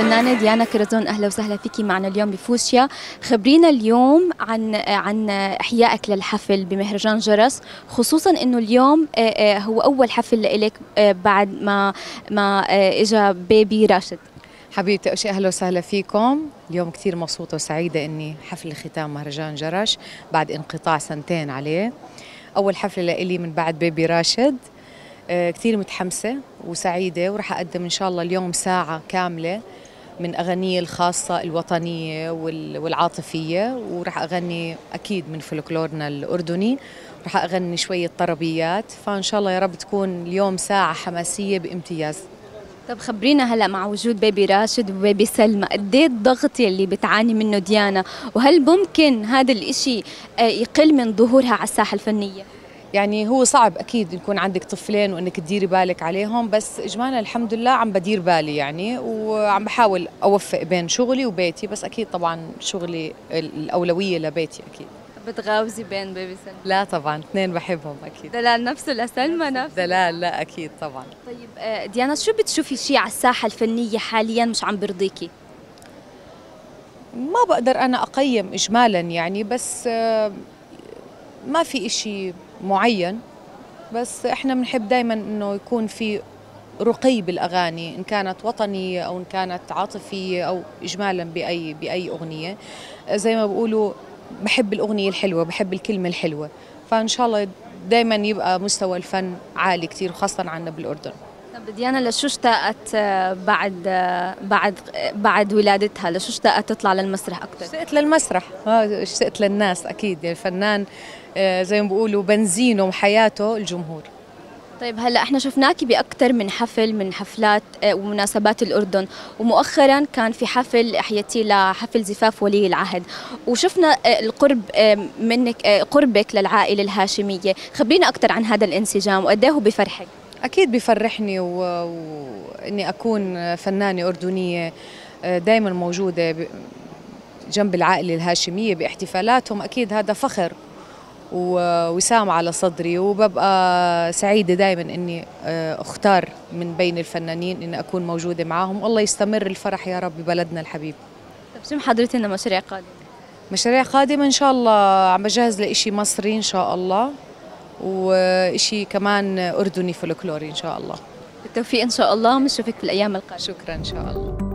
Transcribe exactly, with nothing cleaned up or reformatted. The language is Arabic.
الفنانة ديانا كرزون، أهلا وسهلا فيكي معنا اليوم بفوشيا. خبرينا اليوم عن عن إحيائك للحفل بمهرجان جرس، خصوصا إنه اليوم هو أول حفل لإلك بعد ما ما إجا بيبي راشد. حبيبتي أول شيء أهلا وسهلا فيكم. اليوم كثير مبسوطة وسعيدة إني حفل ختام مهرجان جرش بعد انقطاع سنتين عليه، أول حفلة لإلي من بعد بيبي راشد. كثير متحمسة وسعيدة، وراح أقدم إن شاء الله اليوم ساعة كاملة من أغنية الخاصة الوطنية والعاطفية، وراح أغني أكيد من فلكلورنا الأردني، راح أغني شوية طربيات، فإن شاء الله يا رب تكون اليوم ساعة حماسية بامتياز. طب خبرينا هلا مع وجود بيبي راشد وبيبي سلمى، قد ايه الضغط يلي بتعاني منه ديانا، وهل ممكن هذا الإشي يقل من ظهورها على الساحة الفنية؟ يعني هو صعب أكيد يكون عندك طفلين وإنك تديري بالك عليهم، بس إجمالا الحمد لله عم بدير بالي يعني، وعم بحاول أوفق بين شغلي وبيتي، بس أكيد طبعا شغلي الأولوية لبيتي أكيد. بتغاوزي بين بيبي سلمى؟ لا طبعا، اثنين بحبهم أكيد. دلال نفسه لسلمى نفسه؟ دلال لا أكيد طبعا. طيب ديانا، شو بتشوفي شيء على الساحة الفنية حاليا مش عم برضيكي؟ ما بقدر أنا أقيم إجمالا يعني، بس ما في إشي معين، بس إحنا بنحب دايما إنه يكون في رقي بالأغاني، إن كانت وطنية أو إن كانت عاطفية أو إجمالا بأي بأي أغنية. زي ما بقولوا بحب الأغنية الحلوة، بحب الكلمة الحلوة، فإن شاء الله دايما يبقى مستوى الفن عالي كتير، خاصة عنا بالأردن. طب ديانا، لشو اشتاقت بعد بعد بعد ولادتها؟ لشو اشتاقت تطلع للمسرح أكثر؟ اشتقت للمسرح، اه اشتقت للناس أكيد، يعني الفنان زي ما بقولوا بنزينه وحياته الجمهور. طيب هلا احنا شفناكي باكثر من حفل من حفلات ومناسبات الاردن، ومؤخرا كان في حفل احيتي لحفل زفاف ولي العهد، وشفنا القرب منك، قربك للعائله الهاشميه. خبرينا اكثر عن هذا الانسجام وقد ايه هو بفرحك. اكيد بفرحني، واني اكون فنانه اردنيه دائما موجوده جنب العائله الهاشميه باحتفالاتهم، اكيد هذا فخر ووسام على صدري، وببقى سعيدة دائما أني أختار من بين الفنانين أني أكون موجودة معهم، والله يستمر الفرح يا رب ببلدنا الحبيب. طيب شو محضرتي لنا مشاريع قادمة؟ مشاريع قادمة إن شاء الله، عم بجهز لإشي مصري إن شاء الله، وإشي كمان أردني فلكلوري إن شاء الله. بالتوفيق إن شاء الله، ونشوفك في الأيام القادمة. شكرا إن شاء الله.